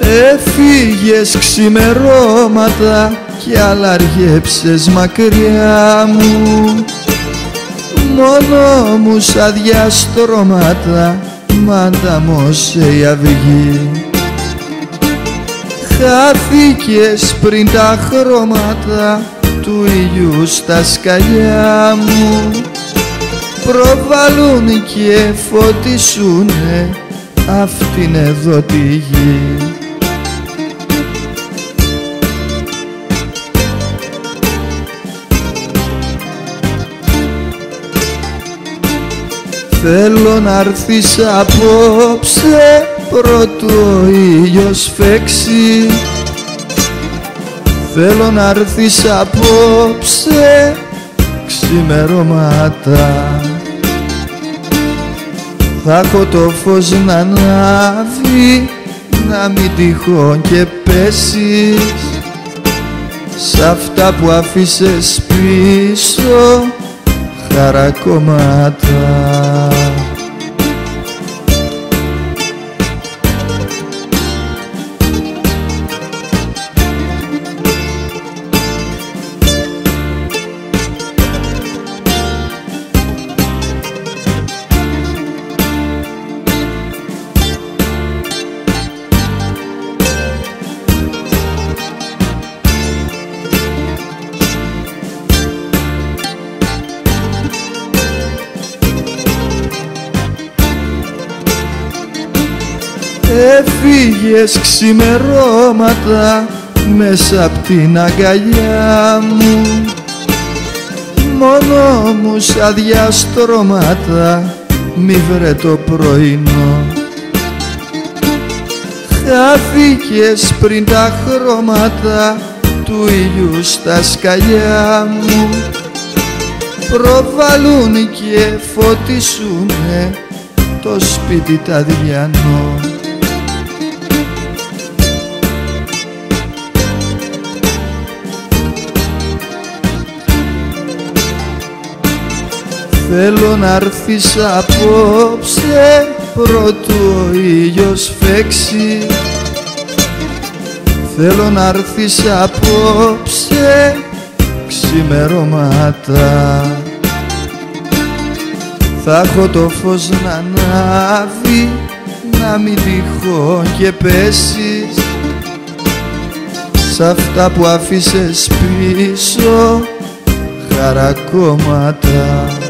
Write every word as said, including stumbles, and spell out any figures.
Έφυγες ξημερώματα κι αλλαργέψες μακριά μου, μόνο μου σαν διαστρώματα μ' ανταμώσε η αυγή. Χάθηκες πριν τα χρώματα του ήλιου στα σκαλιά μου, προβάλλουν και φωτίσουνε αυτήν εδώ τη γη. Θέλω να'ρθεις απόψε πρώτου ο ήλιος φέξει. Θέλω να'ρθεις απόψε ξημερώματα. Θα έχω το φως να ανάβει, να μην τυχόν και πέσεις σ' αυτά που αφήσες πίσω χαρακόμματα. Έφυγες ξημερώματα μέσα απ' την αγκαλιά μου, μόνο μου σαν διαστρώματα μη βρε το πρωινό. Χάθηκες πριν τα χρώματα του ήλιου στα σκαλιά μου, προβάλλουν και φωτίσουνε το σπίτι ταδιανό. Θέλω να'ρθεις απόψε πρώτου ο ήλιος φέξει. Θέλω να'ρθεις απόψε ξημερώματα. Θα έχω το φως να ανάβει, να μην τυχόν και πέσεις σ' αυτά που αφήσες πίσω χαρακόμματα.